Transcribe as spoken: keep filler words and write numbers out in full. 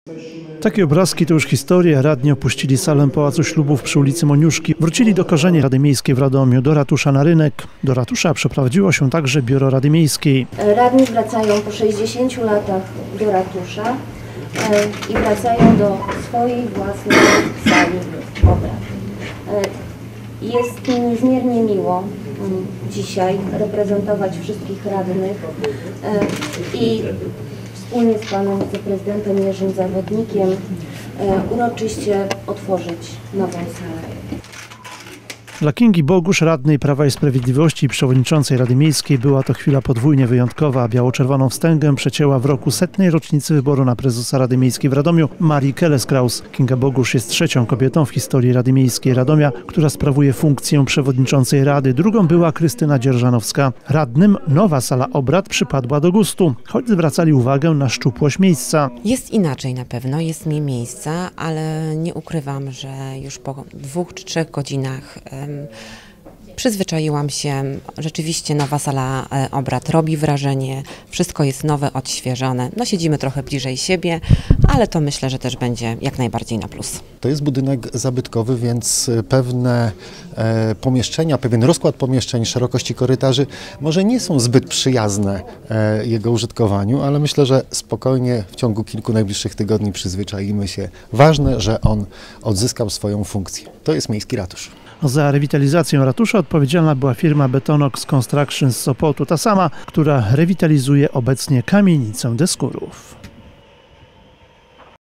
Takie obrazki to już historia. Radni opuścili salę Pałacu Ślubów przy ulicy Moniuszki. Wrócili do korzeni Rady Miejskiej w Radomiu, do ratusza na rynek. Do ratusza przeprowadziło się także biuro Rady Miejskiej. Radni wracają po sześćdziesięciu latach do ratusza i wracają do swojej własnej sali obrad. Jest mi niezmiernie miło dzisiaj reprezentować wszystkich radnych i wspólnie z panem wiceprezydentem Jerzym Zawodnikiem uroczyście otworzyć nową salę. Dla Kingi Bogusz, radnej Prawa i Sprawiedliwości i przewodniczącej Rady Miejskiej, była to chwila podwójnie wyjątkowa. Biało-czerwoną wstęgę przecięła w roku setnej rocznicy wyboru na prezesa Rady Miejskiej w Radomiu Marii Keles-Kraus. Kinga Bogusz jest trzecią kobietą w historii Rady Miejskiej Radomia, która sprawuje funkcję przewodniczącej Rady. Drugą była Krystyna Dzierżanowska. Radnym nowa sala obrad przypadła do gustu, choć zwracali uwagę na szczupłość miejsca. Jest inaczej na pewno, jest mniej miejsca, ale nie ukrywam, że już po dwóch czy trzech godzinach przyzwyczaiłam się. Rzeczywiście nowa sala obrad robi wrażenie, wszystko jest nowe, odświeżone. No siedzimy trochę bliżej siebie, ale to myślę, że też będzie jak najbardziej na plus. To jest budynek zabytkowy, więc pewne e, pomieszczenia, pewien rozkład pomieszczeń, szerokości korytarzy może nie są zbyt przyjazne e, jego użytkowaniu, ale myślę, że spokojnie w ciągu kilku najbliższych tygodni przyzwyczaimy się. Ważne, że on odzyskał swoją funkcję. To jest miejski ratusz. Za rewitalizację ratusza odpowiedzialna była firma Betonox Construction z Sopotu, ta sama, która rewitalizuje obecnie kamienicę Deskurów.